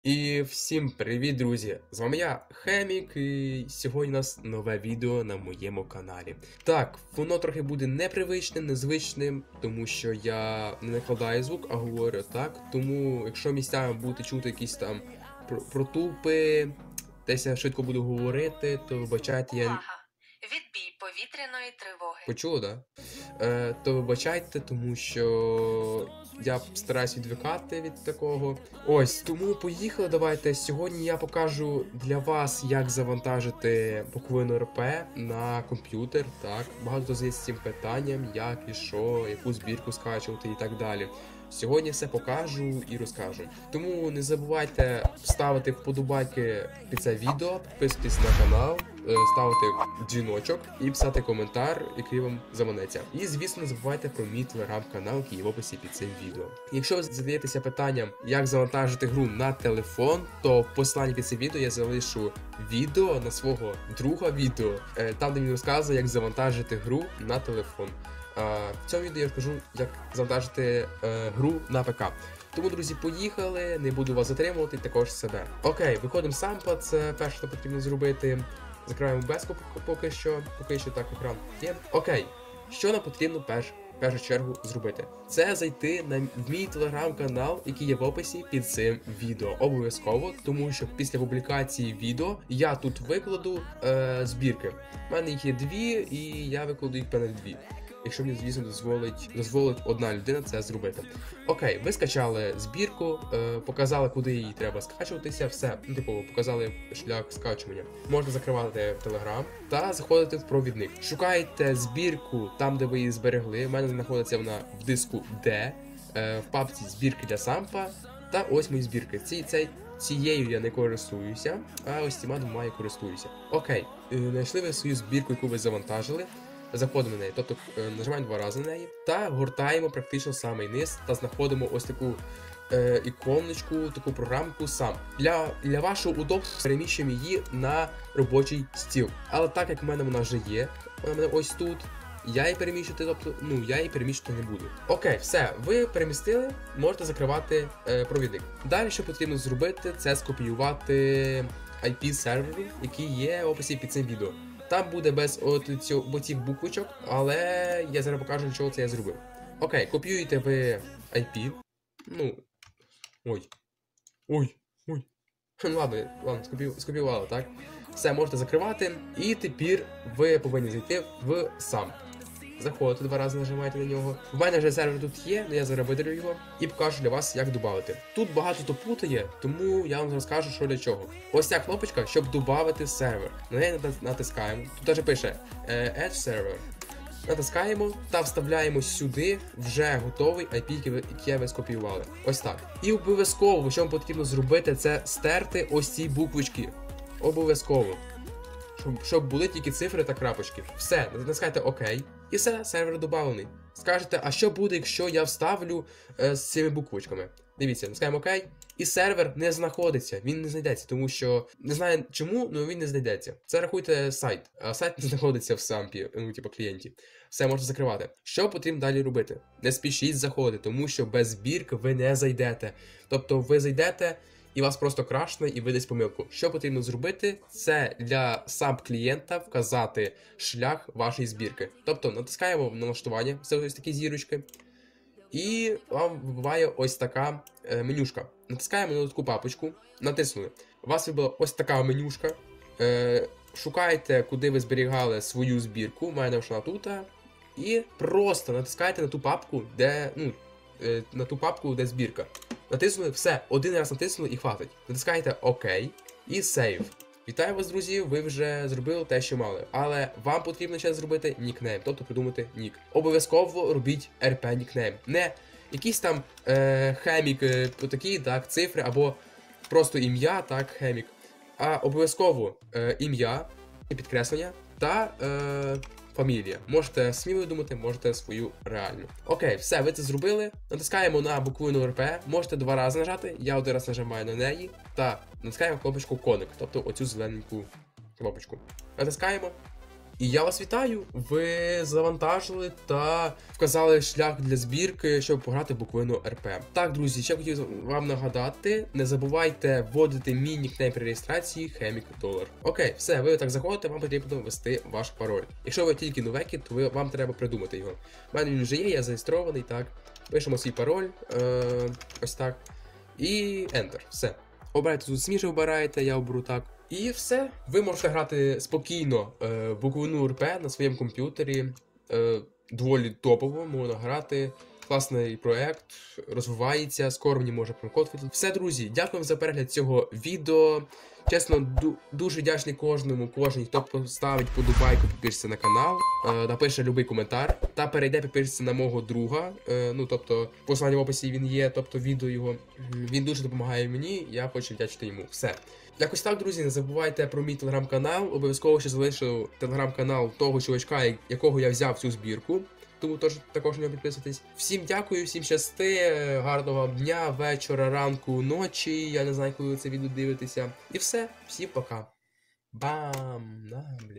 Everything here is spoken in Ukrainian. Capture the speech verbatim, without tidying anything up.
І всім привіт, друзі! З вами я, Хемік, і сьогодні у нас нове відео на моєму каналі. Так, воно трохи буде непривичним, незвичним, тому що я не накладаю звук, а говорю так. Тому, якщо місцями будете чути якісь там протупи, десь я швидко буду говорити, то вибачайте, я... Увага! Відбій повітряної тривоги. Почули, да? Е, то вибачайте, тому що я стараюсь відвикати від такого. Ось, тому поїхали, давайте. Сьогодні я покажу для вас, як завантажити буквину РП на комп'ютер. Так, багато хто задається цим питанням, як і що, яку збірку скачувати і так далі. Сьогодні все покажу і розкажу. Тому не забувайте ставити вподобайки під це відео, підписуйтесь на канал, ставити дзвіночок і писати коментар, який вам заманеться. І, звісно, не забувайте про мій телеграм-канал, який є в описі під цим відео. Якщо ви задаєтеся питанням, як завантажити гру на телефон, то в посиланні під цим відео я залишу відео на свого друга відео, там, де він розказує, як завантажити гру на телефон. В цьому відео я розкажу, як завантажити е, гру на ПК. Тому, друзі, поїхали, не буду вас затримувати, також себе. Окей, виходимо з сампа, це перше, що потрібно зробити. Закриваємо безку поки що, поки що так екран є. Окей, що нам потрібно перш, в першу чергу зробити? Це зайти на мій телеграм-канал, який є в описі під цим відео. Обов'язково, тому що після публікації відео я тут викладу е, збірки. У мене їх є дві, і я викладу їх певне дві. Якщо мені, звісно, дозволить, дозволить одна людина це зробити. Окей, ви скачали збірку, е, показали, куди її треба скачуватися, все, ну, типу, показали шлях скачування. Можна закривати Telegram та заходити в провідник. Шукайте збірку там, де ви її зберегли. У мене знаходиться вона в диску D, е, в папці збірки для сампа, та ось мої збірки. Ці, цей, цією я не користуюся, а ось цими двома я користуюся. Окей, е, знайшли ви свою збірку, яку ви завантажили. Заходимо на неї, тобто нажимаємо два рази на неї та гортаємо практично самий низ та знаходимо ось таку е, іконочку, таку програмку сам. Для для вашого удобства переміщуємо її на робочий стіл. Але так як в мене вона вже є, вона в мене ось тут, я її переміщувати, тобто, ну, я її переміщувати не буду. Окей, все, ви перемістили, можете закривати е, провідник. Далі, що потрібно зробити, це скопіювати ай пі серверу, який є в описі під цим відео. Там буде без цих буквочок, але я зараз покажу, для чого це я зробив. Окей, копіюєте ви ай пі. Ну. Ой. Ой. Ой. Ну ладно, ладно, скопіювали, так? Все, можете закривати. І тепер ви повинні зайти в сам. Заходите, два рази нажимаєте на нього. В мене вже сервер тут є, але я зараз видалю його і покажу для вас, як додати. Тут багато хто плутає, тому я вам розкажу, що для чого. Ось ця кнопочка, щоб додати сервер. На неї натискаємо. Тут навіть пише Add Server. Натискаємо та вставляємо сюди вже готовий ай пі, який ви скопіювали. Ось так. І обов'язково, що вам потрібно зробити, це стерти ось ці буквочки. Обов'язково. Щоб, щоб були тільки цифри та крапочки. Все, натискайте ОК. І все, сервер додавлений. Скажете, а що буде, якщо я вставлю е, з цими буквочками? Дивіться, натискаємо ОК. І сервер не знаходиться, він не знайдеться, тому що не знаю чому, але він не знайдеться. Це рахуйте сайт, а сайт не знаходиться в сампі, ну, типу клієнті. Все можна закривати. Що потрібно далі робити? Не спішіть заходити, тому що без збірки ви не зайдете. Тобто ви зайдете і вас просто крашне, і видасть помилку. Що потрібно зробити? Це для самп-клієнта вказати шлях вашої збірки. Тобто натискаємо на налаштування, це ось такі зірочки. І вам вибиває ось така е, менюшка. Натискаємо на таку папочку, натиснули. У вас вибила ось така менюшка. Е, шукаєте, куди ви зберігали свою збірку, у мене вона тут. І просто натискаєте на ту папку, де, ну, е, на ту папку, де збірка. Натиснули, все, один раз натиснули і хватить. Натискаєте ОК і Save. Вітаю вас, друзі, ви вже зробили те, що мали. Але вам потрібно ще зробити нікнейм, тобто придумати нік. Обов'язково робіть ар пі нікнейм. Не якийсь там е, хемік, е, такі, так, цифри, або просто ім'я, так, хемік. А обов'язково е, ім'я, підкреслення та е, фамілія. Можете сміло думати, можете свою реальну. Окей, все, ви це зробили. Натискаємо на букву ар пі, можете два рази нажати, я один раз нажимаю на неї, та натискаємо кнопочку Connect, тобто оцю зелененьку кнопочку. Натискаємо. І я вас вітаю! Ви завантажили та вказали шлях для збірки, щоб пограти в буквину РП. Так, друзі, ще хотів вам нагадати, не забувайте вводити мій нікнейм при реєстрації Хемік Долар. Окей, все, ви так заходите, вам потрібно ввести ваш пароль. Якщо ви тільки новекі, то ви, вам треба придумати його. У мене він вже є, я зареєстрований, так. Пишемо свій пароль, е, ось так. І Enter, все. Обирайте тут сміше, обираєте, я оберу так. І все. Ви можете грати спокійно е, буквину РП на своєму комп'ютері. Е, доволі топово, можна грати. Класний проект, розвивається, скоро мені може промокод вийти. Все, друзі, дякую за перегляд цього відео. Чесно, ду дуже вдячний кожному, кожній, хто поставить подобайку, підпишеться на канал, е, напише любий коментар та перейде підпишеться на мого друга. Е, ну, тобто, посилання в описі він є, тобто відео його. Він дуже допомагає мені, я хочу вдячити йому. Все. Якось так, друзі, не забувайте про мій телеграм-канал. Обов'язково ще залишу телеграм-канал того чувачка, якого я взяв цю збірку. Тому тож, також не підписуйтесь. Всім дякую, всім щасти, гарного вам дня, вечора, ранку, ночі. Я не знаю, коли ви це відео дивитеся. І все, всім пока. Бам! На,